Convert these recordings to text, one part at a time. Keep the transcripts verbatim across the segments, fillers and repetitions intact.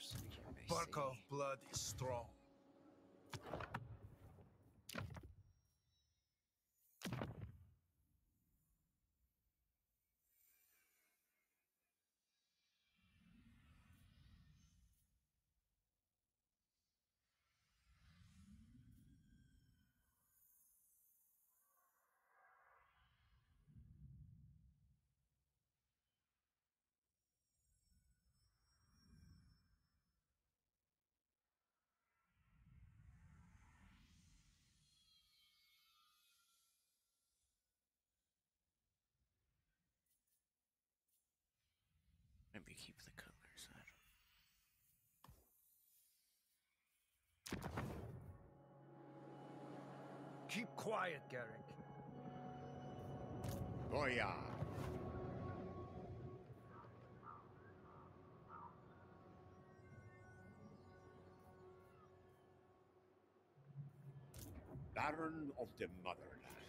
Barkov blood is strong. Maybe keep the colors. I don't... Keep quiet, Garrick. Goya. Baron of the Motherland.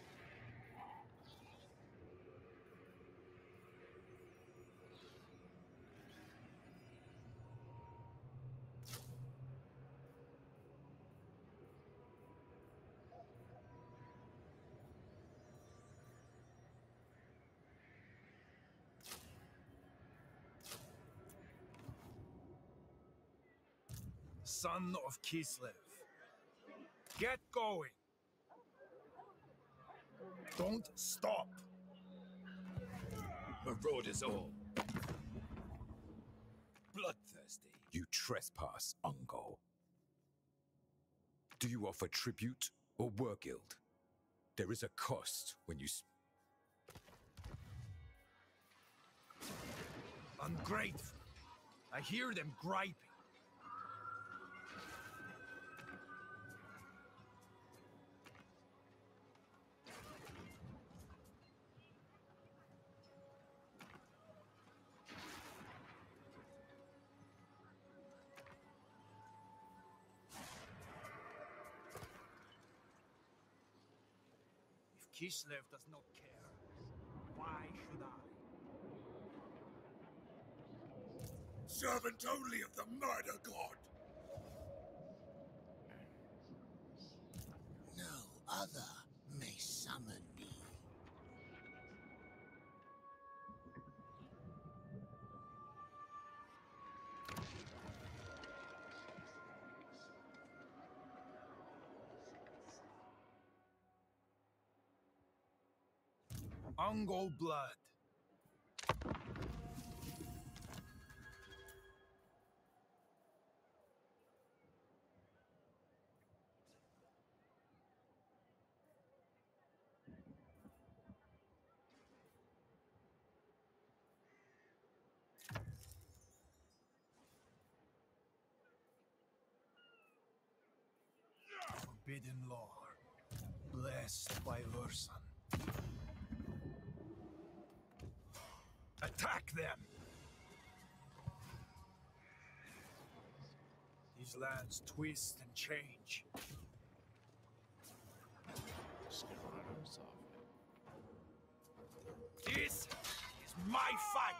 Son of Kislev. Get going! Don't stop! Marauders all. Bloodthirsty. You trespass, Ungol. Do you offer tribute or war guild? There is a cost when you... Sp Ungrateful. I hear them griping. Kislev does not care. Why should I? Servant only of the murder god! No other may summon me. Ungol blood. Forbidden lore, blessed by Ursun. Attack them! These lands twist and change. Just gonna run us off. This is my fight!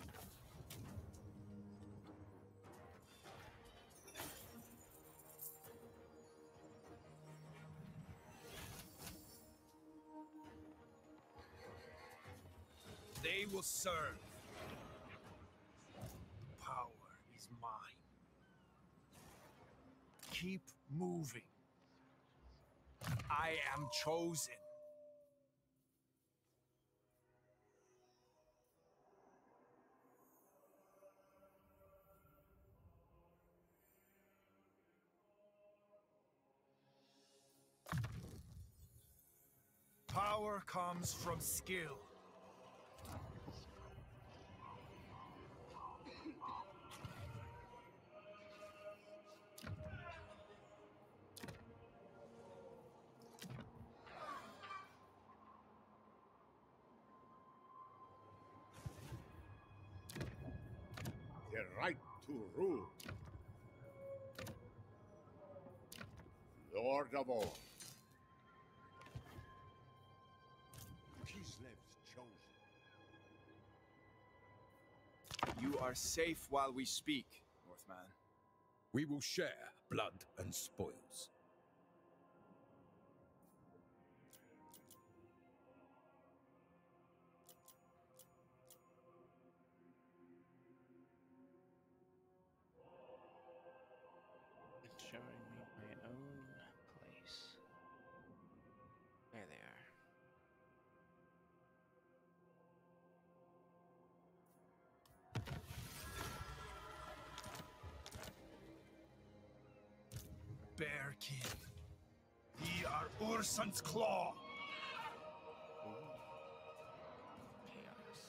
They will serve. Power is mine. Keep moving. I am chosen. Power comes from skill. The right to rule. Lord of all. Kislev's chosen. You are safe while we speak, Northman. We will share blood and spoils. It's showing me my own place. There they are. Bearkin. Ye are Ursun's claw. Ooh. Chaos.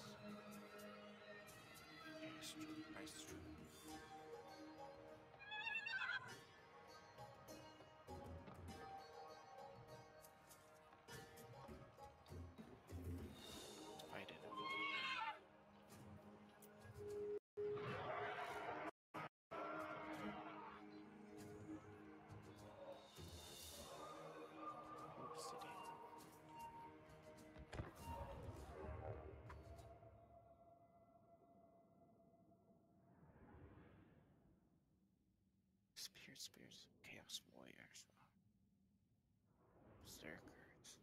Maestro, maestro. Fight it. City. Spears, spears, chaos warriors, berserkers.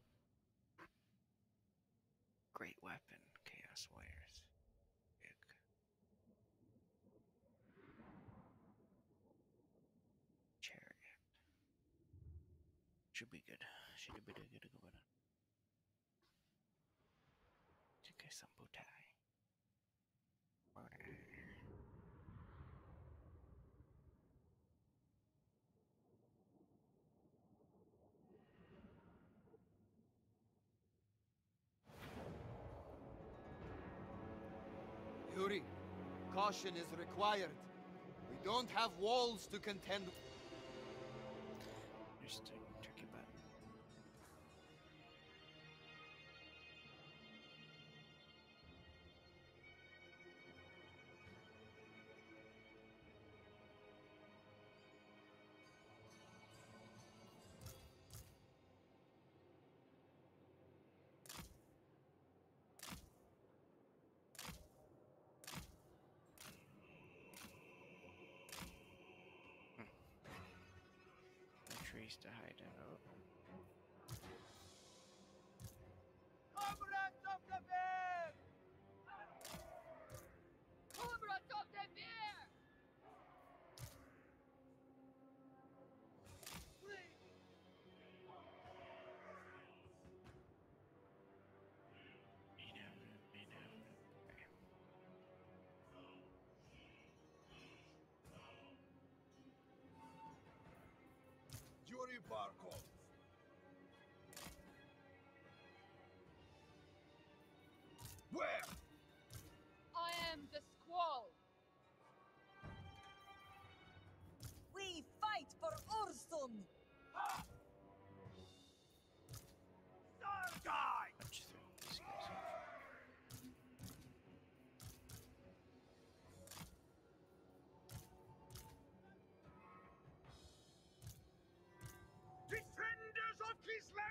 Great weapon, chaos warriors. Big. Chariot. Should be good. Should be good. Good. Good. Okay, some butai. Yuri, caution is required. We don't have walls to contend with. Interesting. Tricky button. No trees to hide in. Oh. Comrades of the bear! Comrades of the bear! Please! Main avenue, main avenue. Okay. Yuri Barkov. Where? I am the Squall! We fight for Ursun! Die! Punch through these guys off. Defenders of Kislev!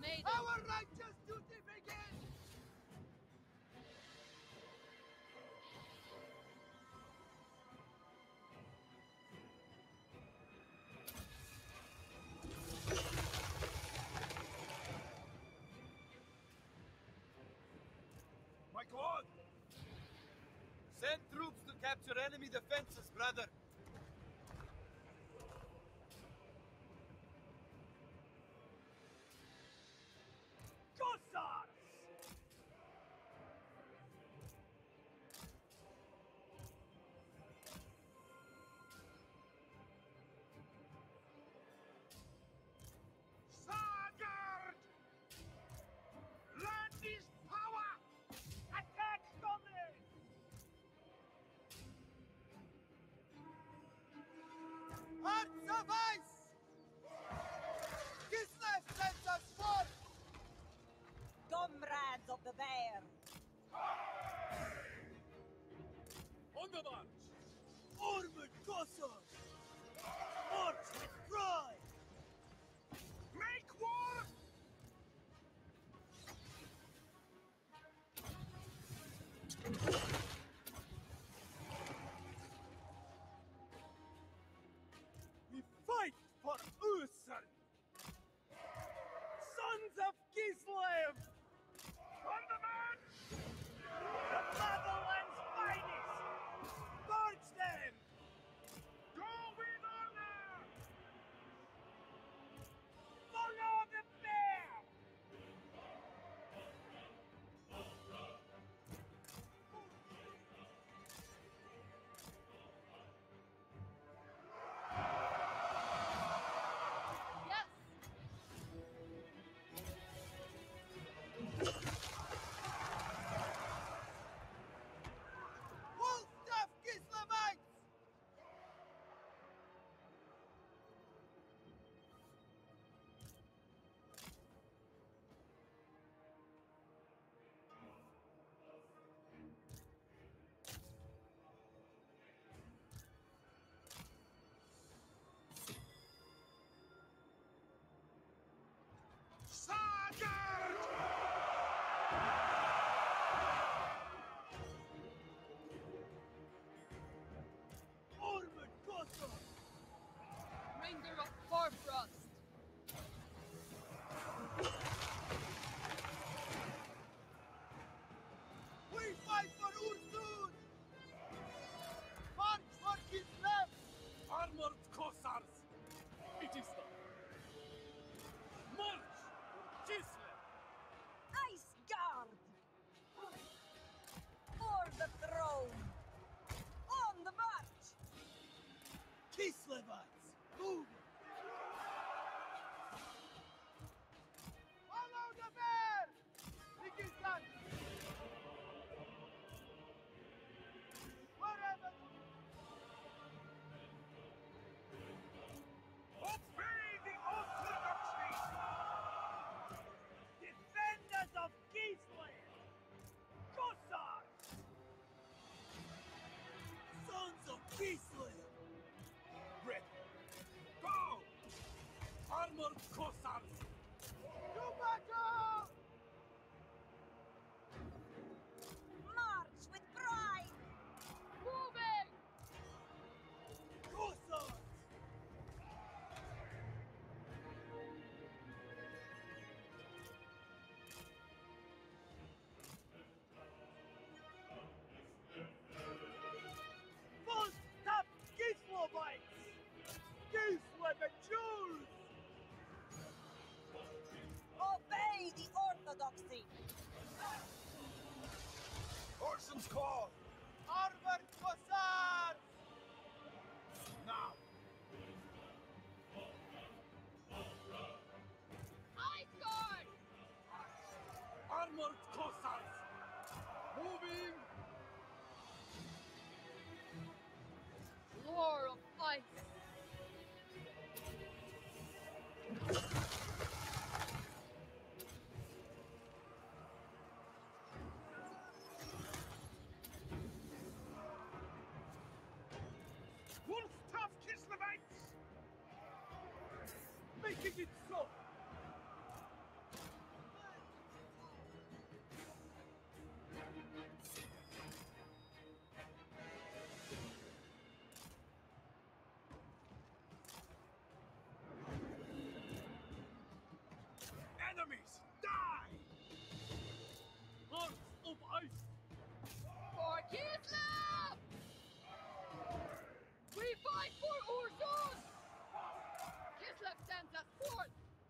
maiden. Our righteous duty begins! My God! Send troops to capture enemy defenses, brother. Gossars! Sagard! Land is power! Attack Gomez! Hearts of ice! Kislev sends us forth! Comrades of the bear! On the march! Armored Gossars! March with pride! Make war! We fight for Usul! Sons of Kislev! On the march! The motherland's finest! Purge them! Go with honor! Follow the bear! Yes! Wolfstaff Kislevites! Sagard! Armored Gossars! Bringer of Farfrost. We fight for Ursun! March for Kislev! Armored Gossars! It is done! March! Kislev! Ice Guard! For the throne! On the march! Kislevites! Move! Follow the bear! Nikistan! Wherever! Obey the orthodoxy! Defenders of Kislev! Gossars! Sons of Kislev! Ready! Go! Armored Gossars! To battle! March with pride! Moving! Gossars! Full stop Kislevites! Kislev and Jews! Obey the orthodoxy! Orson's call! Armored Kossars! Now! Ice Guard! Armored Cossars! Moving! Lore of Ice. Wolfstaff Kislevites! Making it so! enemies, die! Hearts of ice! For Kislev! We fight for Ursus! Kislev stands as fourth!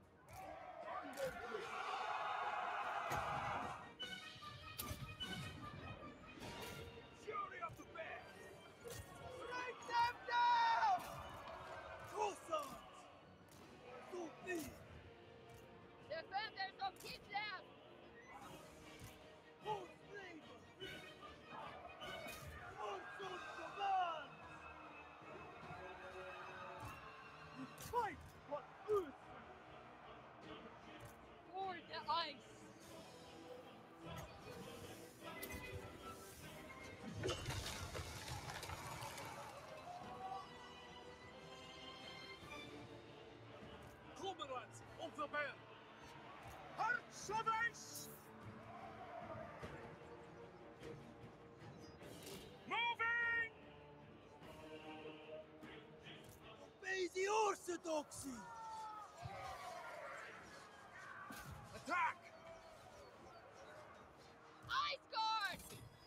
Fury of the bear! Strike them down! Cossacks! Sophie! Defenders of Kislev! Horse labor! Ursus command! We fight for Ursus! For the ice! Comrades of the bear! Hearts of ice! Moving! Obey the orthodoxy! Attack! Ice Guard!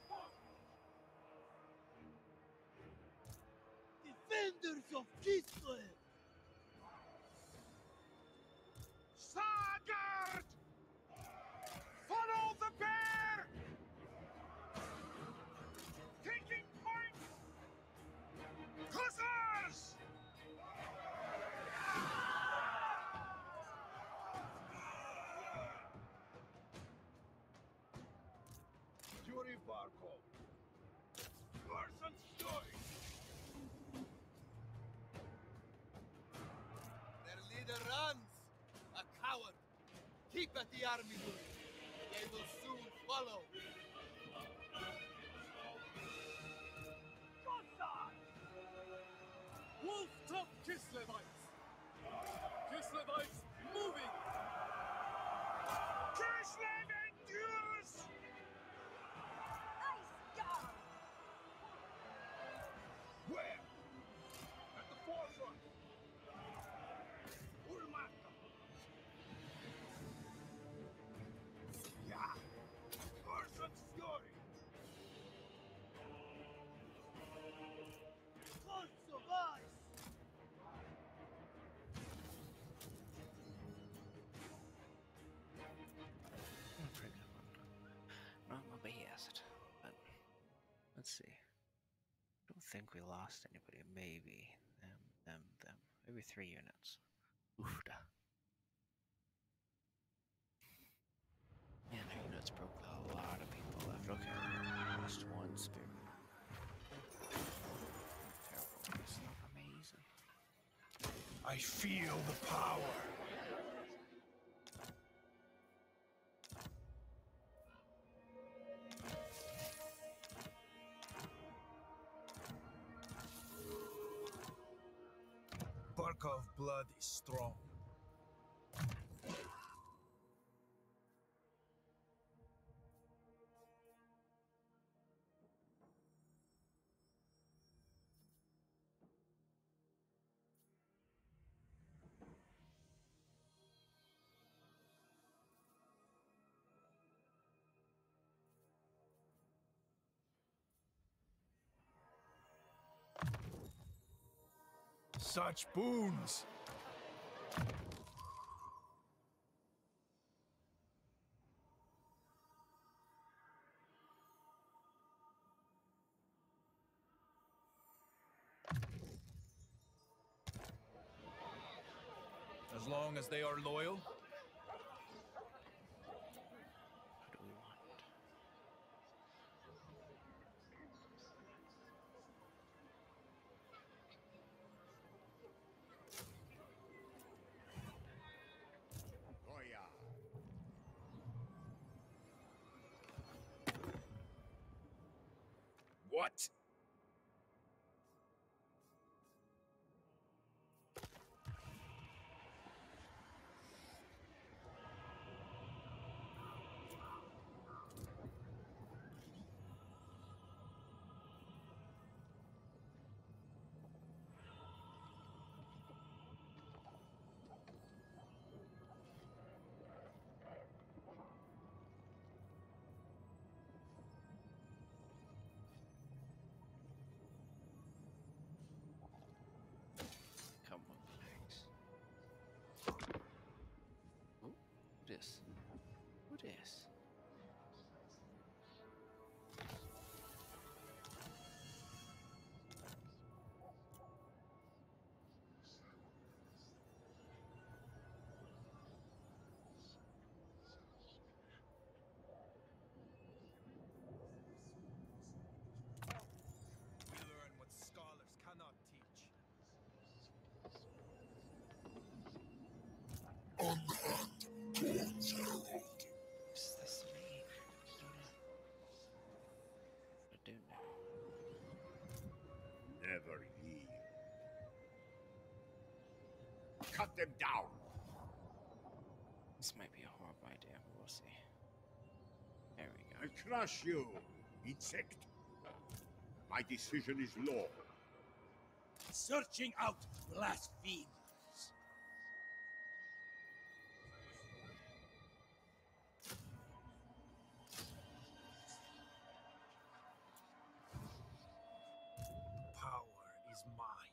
Defenders of Kislev! Sagard! Follow the bear! Taking point! Hussars! Yuri Barkov. Person story. Their leader runs! A coward! Keep at the army moving! They will soon follow! Cossacks! Wolf top Kislevites! Kislevites moving! Kislev endures! Ice Guard! Where? At the forefront! Ulmaka! Yeah! Person's fury! Hearts of ice! A pretty good one. Not my best, but let's see. I don't think we lost anybody. Maybe them, them, them. Maybe three units. Oofda. Man, our units broke a lot of people left. Okay, lost one spirit. Terrible. It's not amazing. I feel the power! Barkov blood is strong. Such boons! As long as they are loyal, What do we want? Goya. What? this? What is? We learn what scholars cannot teach. Unhand Dawn's Herald. Is this me? I don't know. Never yield. Cut them down. This might be a horrible idea, but we'll see. There we go. I crush you, insect. My decision is law. Searching out blasphemers. Power is mine.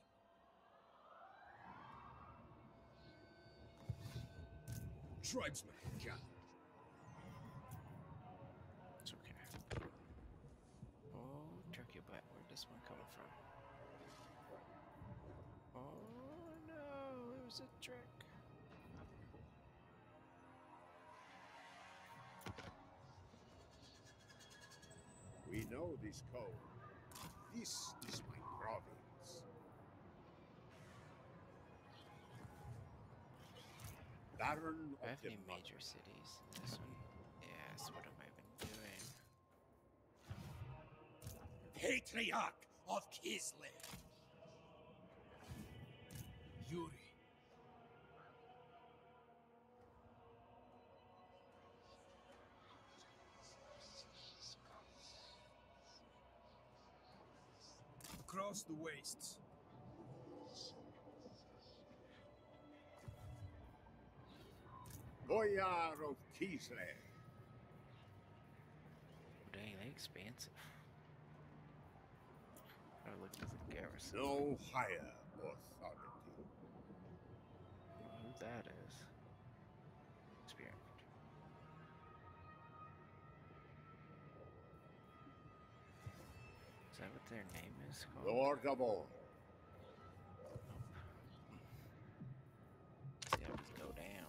Tribesmen, gather. It's okay. Oh, turkey butt. Where'd this one coming from? Oh no, it was a trick. We know this code. This is my province. Baron Do I of have the any Mud. major cities? This one? Yes, what have I been doing? Patriarch of Kislev. Yuri. Across the wastes. Boyar of Kislev. Dang, they expensive. I looked at the garrison. No higher authority. Who that is? Experiment. Is that what their name is called? Lord of all. See how this go down.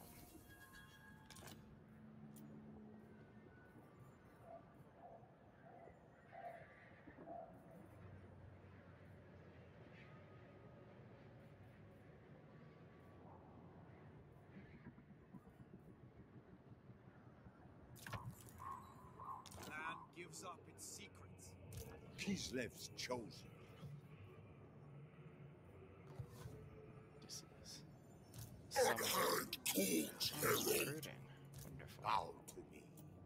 Land gives up its secrets. Kislev's chosen. This is summoning. Unhand Dawn's Oh, Herald. recruiting. Wonderful. Bow to me.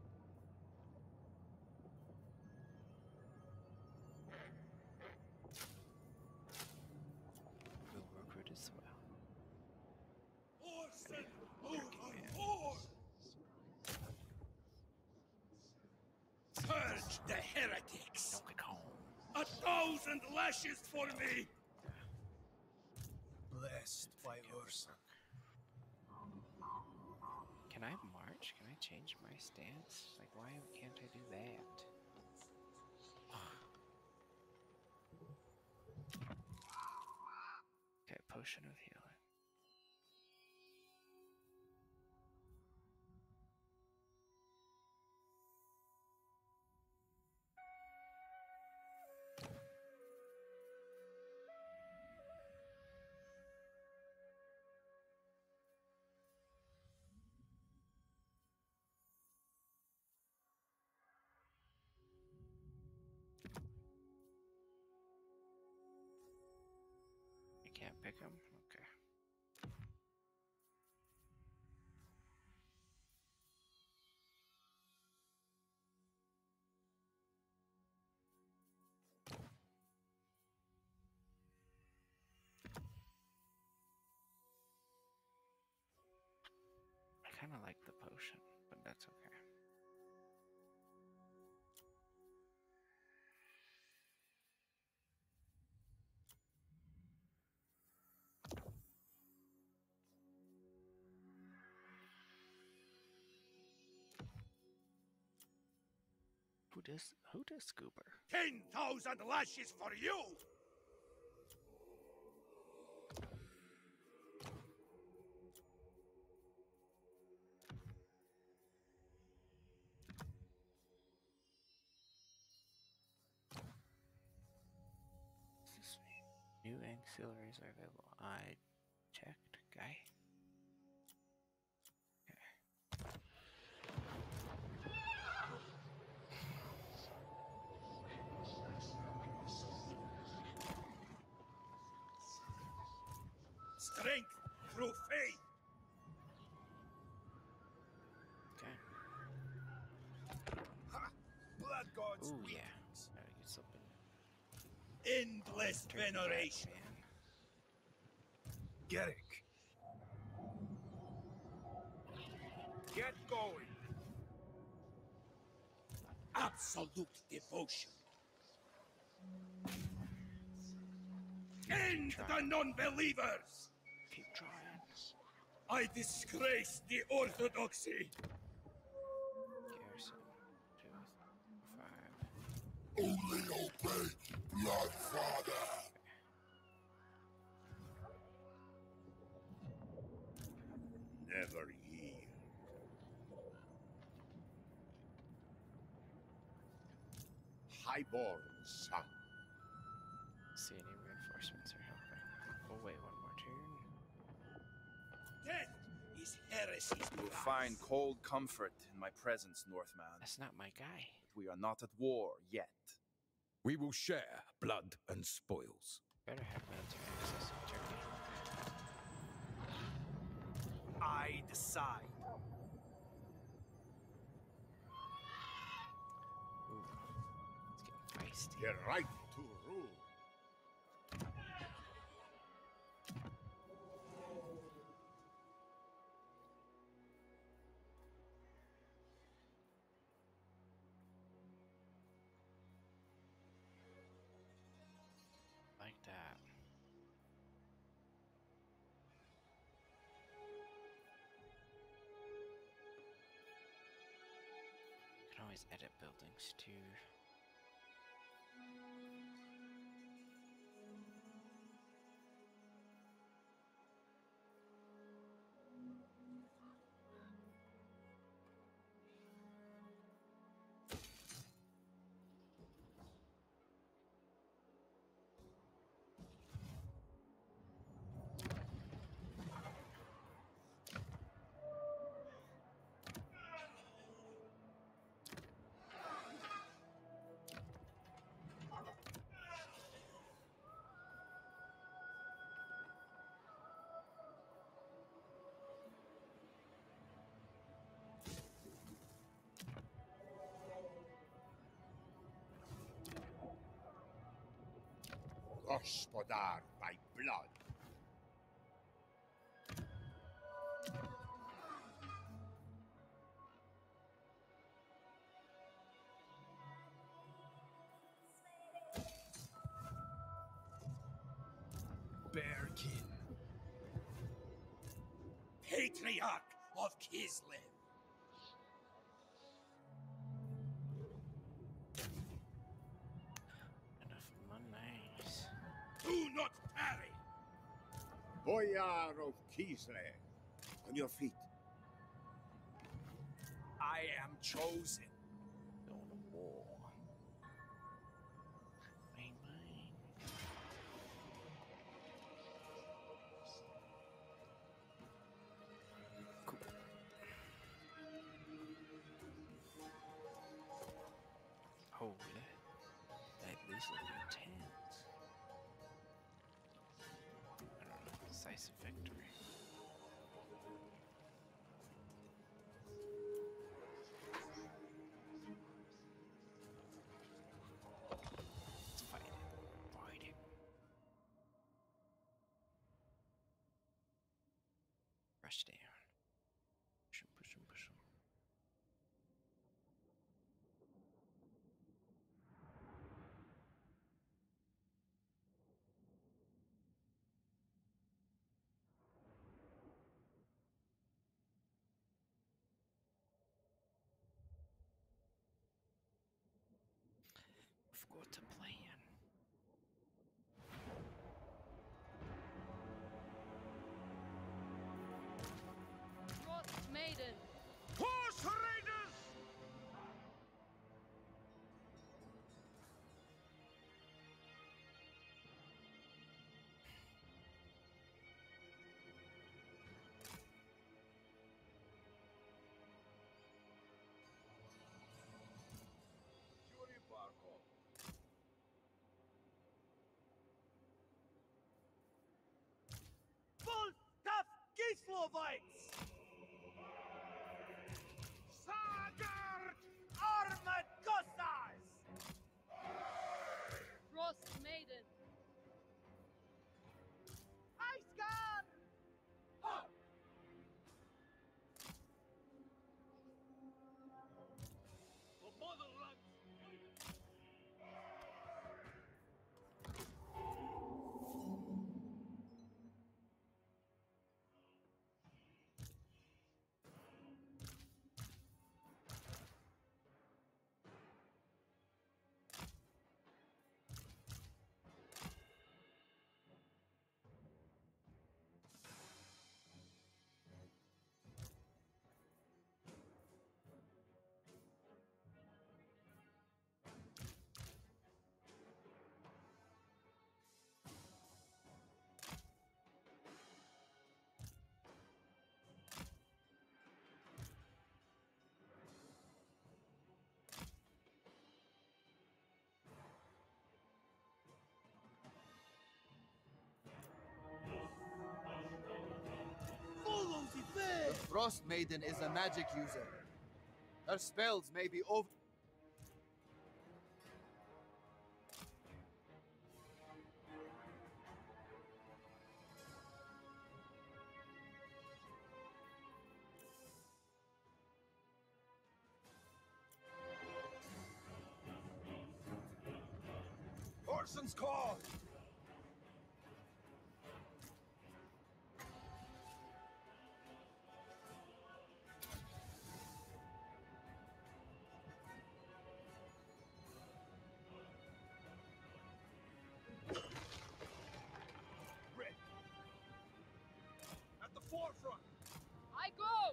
We'll recruit as well. Orson Turkey man. overboard! Purge the heretics! Donkey Kong. A thousand lashes for me! Blessed by Ursa. Can I march? Can I change my stance? Like, why can't I do that? Okay, potion of healing. You can't pick them? Okay. I kind of like the potion, but that's okay. does who does Scooper? Ten thousand lashes for you! New ancillaries are available. I checked, guy. Strength through faith! Okay. Ha! Blood God's Ooh, weak. yeah. Gotta get something. Endless Turkey back, veneration. man. Garrick. Get going. Absolute devotion. End the non-believers! Keep trying. I disgrace the orthodoxy. Garrison. Two, five. Only obey Bloodfather. Never yield. Highborn son. See any reinforcements are helping. We'll wait one more turn. Death is heresy's You will price. find cold comfort in my presence, Northman. That's not my guy. But we are not at war yet. We will share blood and spoils. Better have military access in Turkey. I decide. Ooh, it's getting feisty. The right to rule. Like that. You can always edit buildings too. Gospodar by blood. Bearkin. Patriarch of Kislev. Enough monies. Do not tarry. Boyar of Kislev. On your feet. I am chosen. Going to war. Bang, bang. Cool. Holy. That this is intense. I don't know. Decisive victory. Let's fight it. Fight it. Rush down. Push him, push him, push him. to plan. Frost Maiden. Horse Raiders! Yuri Barkov. Volstav Kislovites! Sagard Armored Cossars! Frost Maiden. Iceguard! The motherland! Follow the fair! The Frost Maiden is a magic user. Her spells may be over. Orson's call! Red! At the forefront! I go!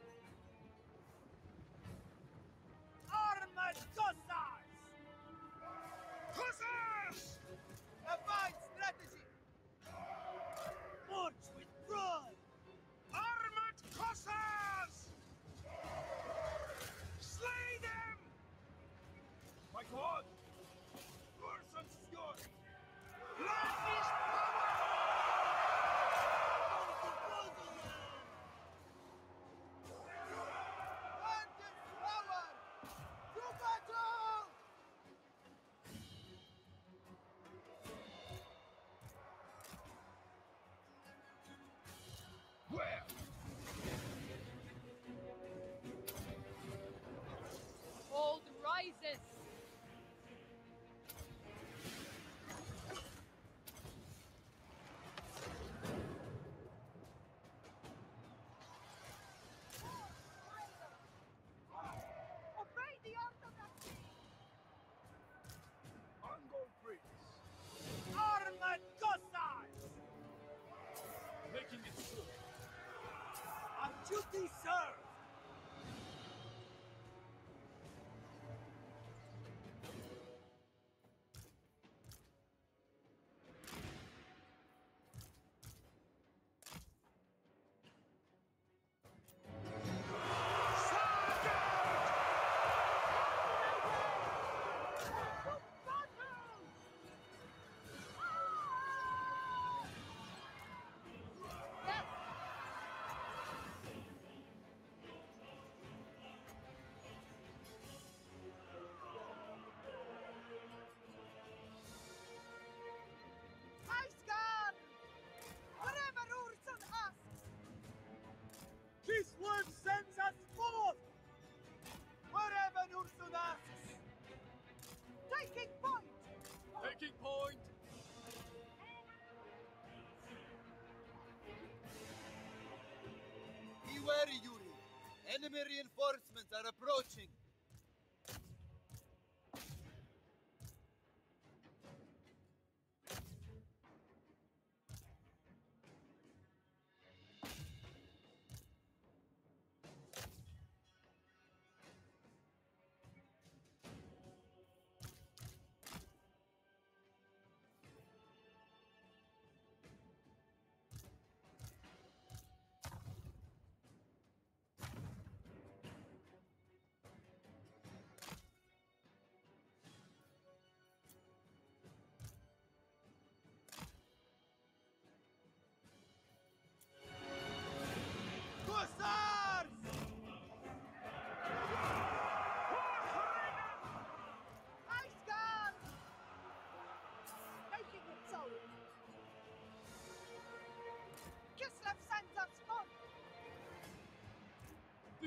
Armored Cossars! Cossars! A fine strategy! March with pride! Armored Cossars! Slay them! My god! Orson's yours! Land is power! Land is power! To battle! Where? Old rises. Obey the orthodoxy! Ango Prince. Armored Cossars! Making it so. On duty served! Yes. Iceguard! Whatever Urson asks! Kislev sends us forth! Wherever Ursun asks! Taking point! Taking point! Be wary, Yuri. Enemy reinforcements are approaching.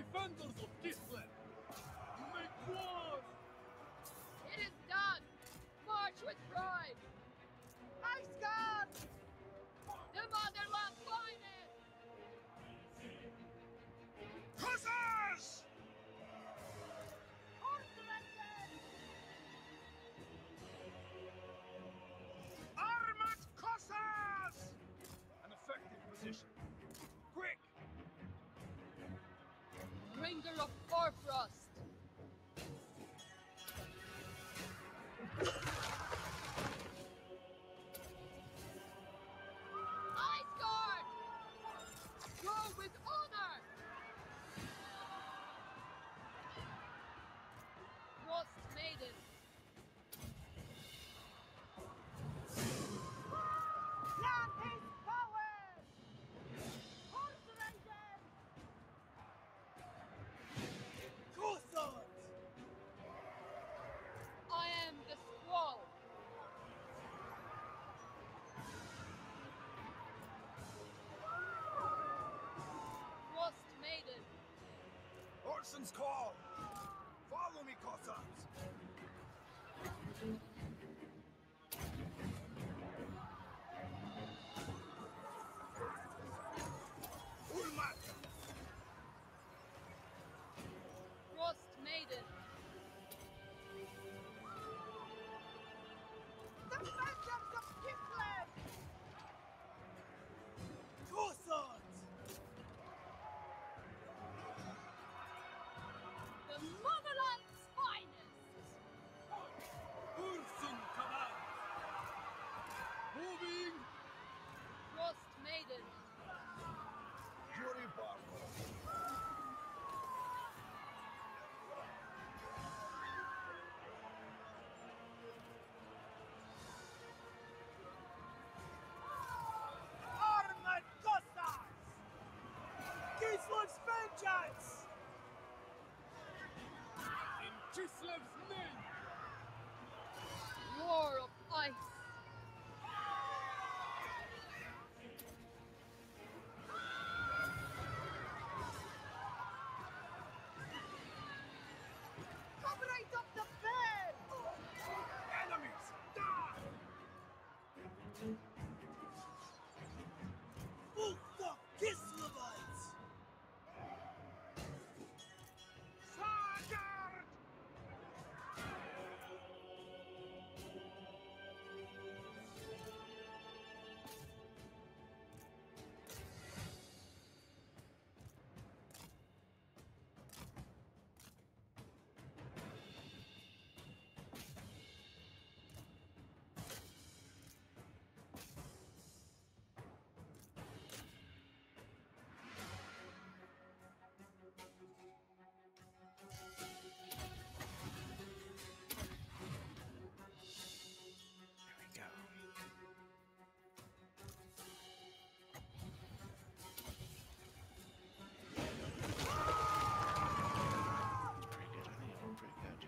defenders of Kislev! Make war! It is done! March with pride! Iceguard! The motherland finest! Hussars! Armored Cossars! An effective position. Quick! Bringer of Farfrost! Ice Guard! Go with honor! Frost Maiden! Plant his power! Horse Ranger! Cossars! I am the Squall! Frost Maiden! Orson's call! Follow me, Cossars! Ulmat! Frost Maiden! The vengeance of Kislev! Cossars! The motherland's finest! Ursun command! Moving! Frost Maiden! Yuri Barco! Armored Cossars! Kislev's vengeance! In Kislev's name! War of Ice! Comrades of the bear! Enemies! Die! Full fuck Kislevites! Sargard! There we go. Pretty good, I think. Pretty good.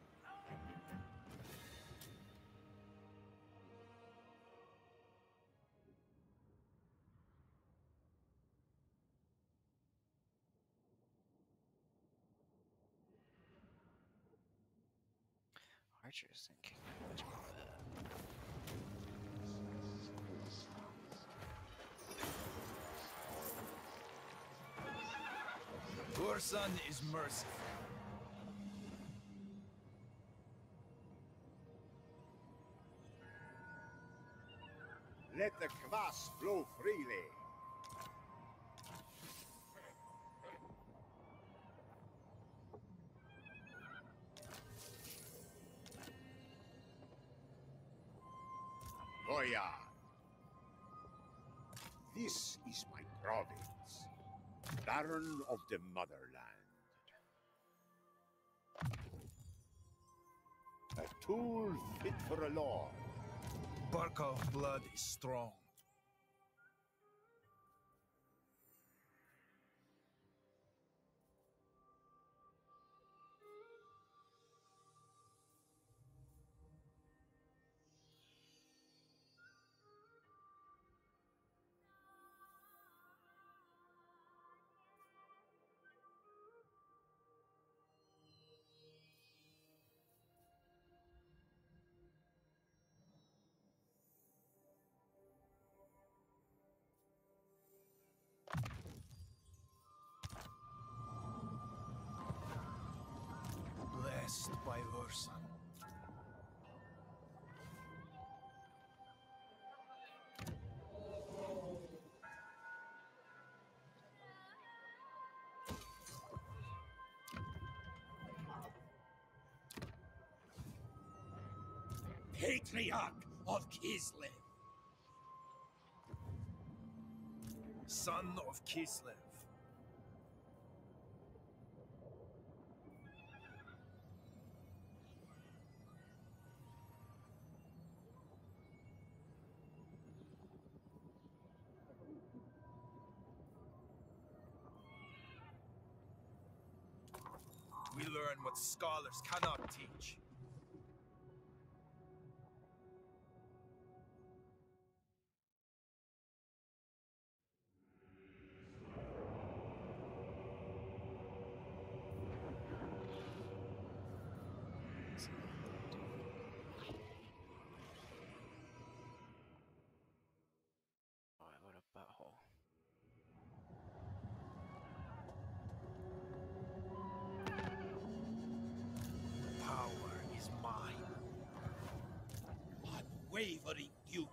Archers thinking much more of that. Ursun is merciful. Let the kvass flow freely. Goya. This is my province, Baron of the Motherland. A tool fit for a lord. Barkov blood is strong. Patriarch of Kislev. Son of Kislev. We learn what scholars cannot teach. Oh, what a butthole. Power is mine. Unwavering duty.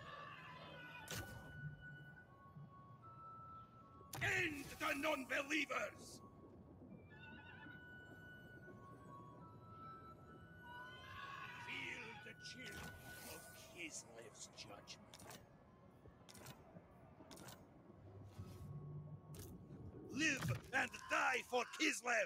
End the non-believers! Feel the chill of Kislev's judgment. Live and die for Kislev!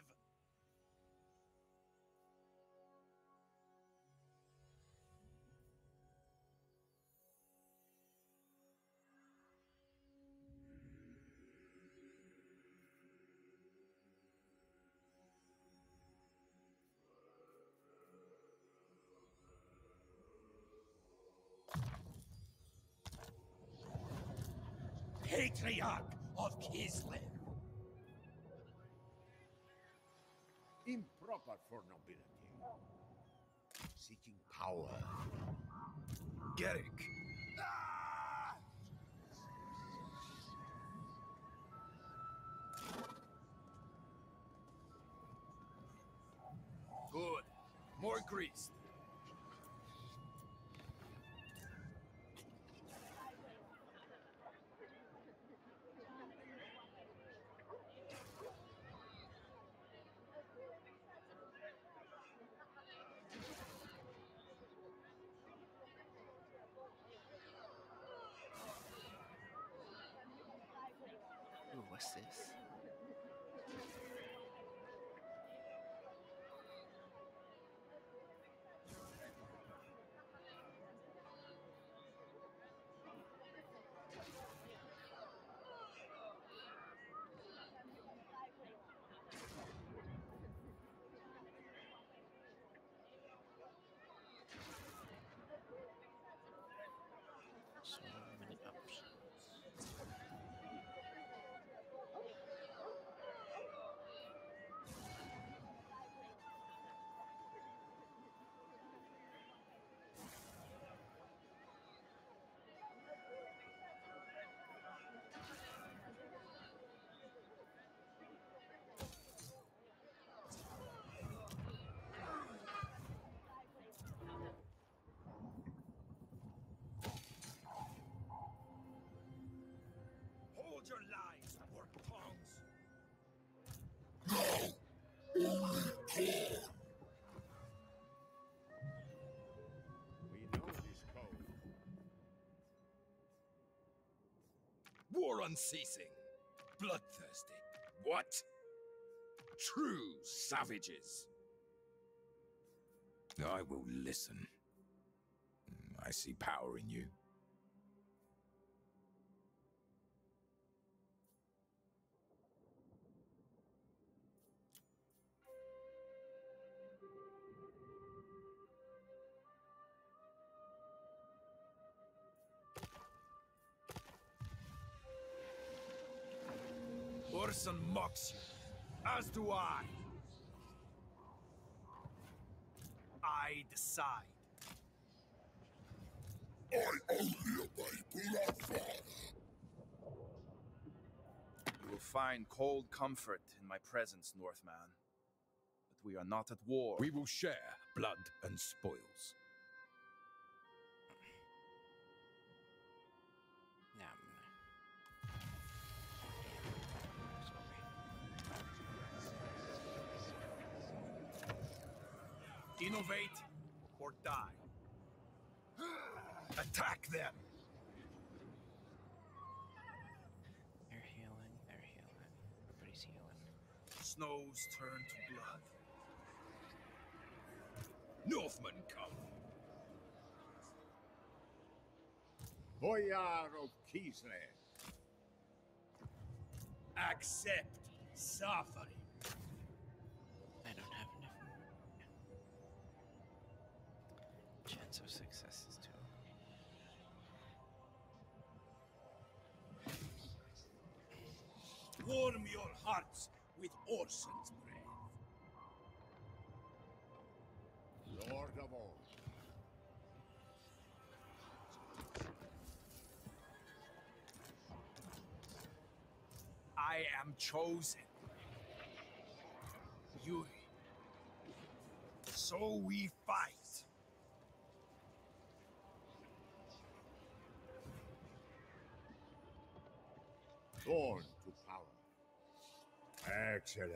Patriarch of Kislev. Improper for nobility. Seeking power. Garrick. Good. More grease. Ooh, what's this? So many options. Hold your lies, or tongues. We know this code. War unceasing. Bloodthirsty. What? True savages. I will listen. I see power in you. Orson mocks you, as do I. I decide. I only obey Bloodfather. You will find cold comfort in my presence, Northman. But we are not at war. We will share blood and spoils. Yeah, I'm gonna... Innovate or die. Attack them! They're healing, they're healing. Everybody's healing. Snows turn to blood. Northmen come! Boyar of Kislev. Accept suffering. I don't have enough. Chance of success is two. Warm your hearts with Orson's breath. Lord of all. I am chosen. Yuri. So we fight. Born to power. Excellent.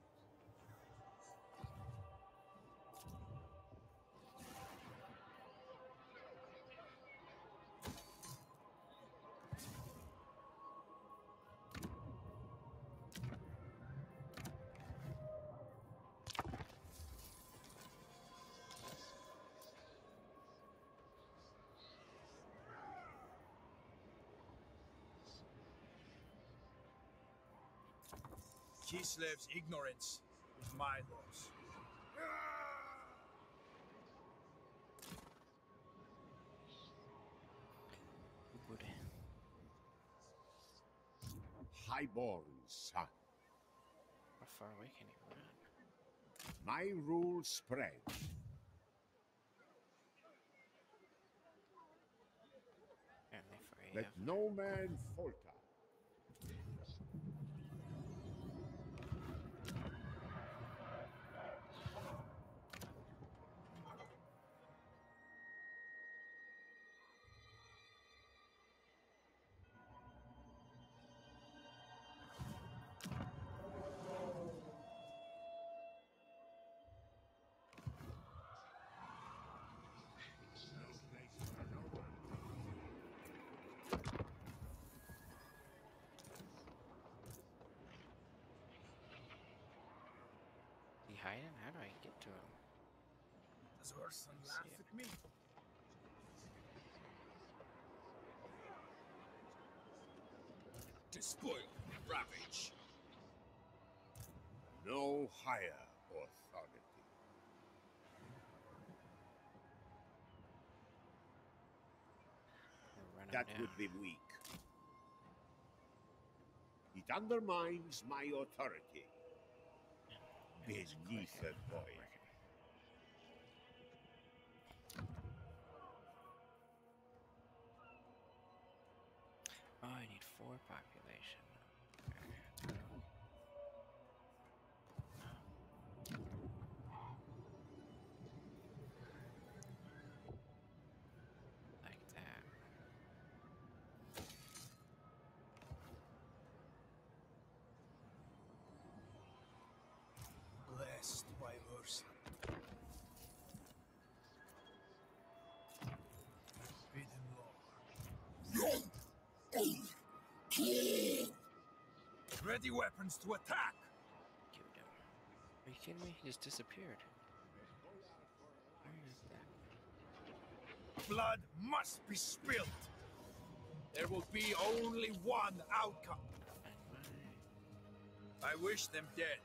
Kislev's ignorance is my loss. Who would? Highborn son. How far away can he run? My rule spread. Apparently for A F. Let no man falter. Is he hiding? How do I get to him? Does Urson laugh See it. at me? Despoil, ravage. No higher authority. I'll run him That down. would be weak. It undermines my authority. Yeah, it's Beneath quick. a boy. Oh, I need four population. Like that. Blessed by Urson. Forbidden Lord. Ready weapons to attack! Killed him. Are you kidding me? He just disappeared. Where is that? Blood must be spilled. There will be only one outcome. And I wish them dead.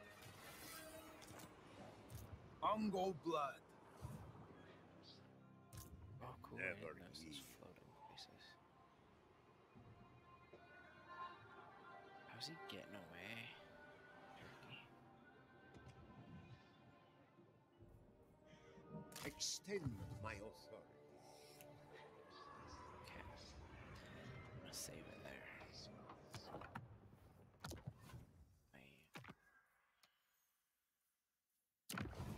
Ungo blood. my... Oh, cool. I Never didn't notice those leave. floating places. How's he getting away? Turkey. Extend my authority. Okay. I'm gonna save it there. I...